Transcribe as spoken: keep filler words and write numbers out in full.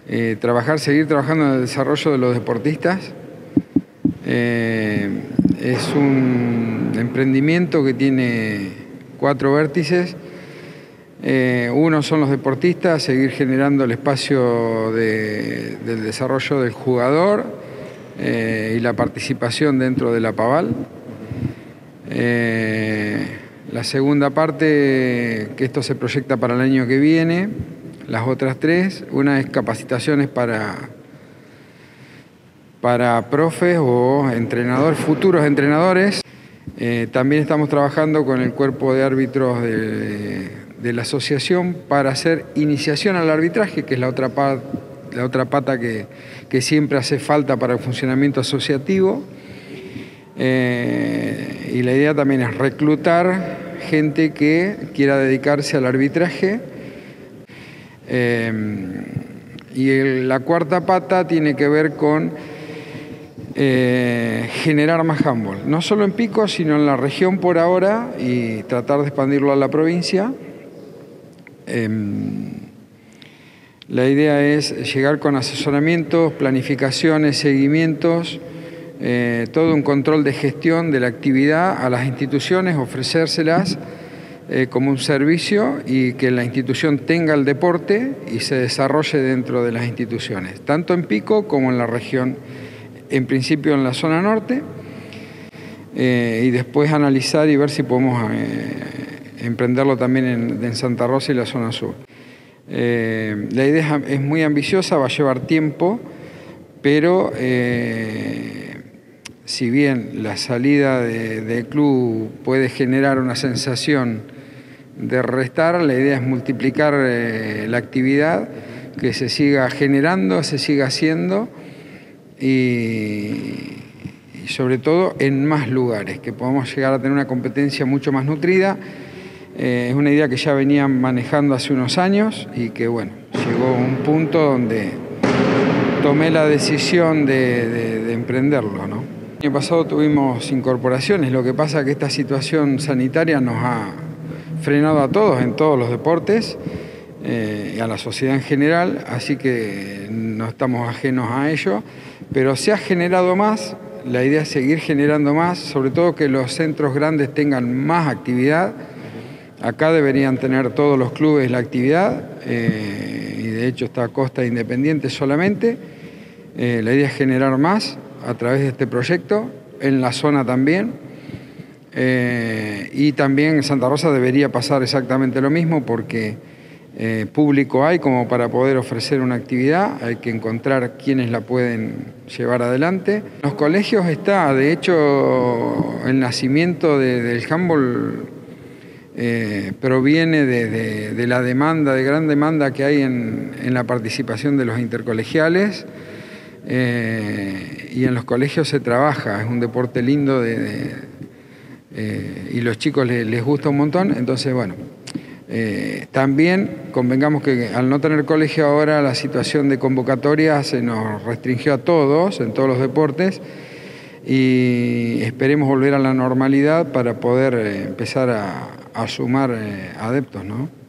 eh, trabajar, seguir trabajando en el desarrollo de los deportistas. Eh, es un emprendimiento que tiene cuatro vértices. Eh, uno son los deportistas, seguir generando el espacio de, del desarrollo del jugador eh, y la participación dentro de la Paval. Eh, la segunda parte, que esto se proyecta para el año que viene, las otras tres, una es capacitaciones para, para profes o entrenadores, futuros entrenadores. Eh, también estamos trabajando con el cuerpo de árbitros de, de la asociación para hacer iniciación al arbitraje, que es la otra, pa, la otra pata que, que siempre hace falta para el funcionamiento asociativo. Eh, y la idea también es reclutar gente que quiera dedicarse al arbitraje. Eh, y el, la cuarta pata tiene que ver con eh, generar más handball, no solo en Pico, sino en la región por ahora, y tratar de expandirlo a la provincia. Eh, la idea es llegar con asesoramientos, planificaciones, seguimientos, Eh, todo un control de gestión de la actividad a las instituciones, ofrecérselas eh, como un servicio y que la institución tenga el deporte y se desarrolle dentro de las instituciones, tanto en Pico como en la región, en principio en la zona norte, eh, y después analizar y ver si podemos eh, emprenderlo también en, en Santa Rosa y la zona sur. Eh, la idea es muy ambiciosa, va a llevar tiempo, pero eh, si bien la salida del de club puede generar una sensación de restar, la idea es multiplicar eh, la actividad, que se siga generando, se siga haciendo y, y sobre todo en más lugares, que podamos llegar a tener una competencia mucho más nutrida. Eh, es una idea que ya venían manejando hace unos años y que bueno, llegó a un punto donde tomé la decisión de, de, de emprenderlo, ¿no? El año pasado tuvimos incorporaciones, lo que pasa es que esta situación sanitaria nos ha frenado a todos en todos los deportes, eh, a la sociedad en general, así que no estamos ajenos a ello, pero se ha generado más, la idea es seguir generando más, sobre todo que los centros grandes tengan más actividad. Acá deberían tener todos los clubes la actividad, eh, y de hecho está Costa Independiente solamente. Eh, la idea es generar más a través de este proyecto, en la zona también, eh, y también en Santa Rosa debería pasar exactamente lo mismo porque eh, público hay como para poder ofrecer una actividad, hay que encontrar quienes la pueden llevar adelante. En los colegios está, de hecho, el nacimiento de, del handball eh, proviene de, de, de la demanda, de gran demanda que hay en, en la participación de los intercolegiales. Eh, y en los colegios se trabaja, es un deporte lindo de, de, eh, y los chicos les, les gusta un montón, entonces bueno, eh, también convengamos que al no tener colegio ahora la situación de convocatoria se nos restringió a todos, en todos los deportes, y esperemos volver a la normalidad para poder eh, empezar a, a sumar eh, adeptos, ¿no?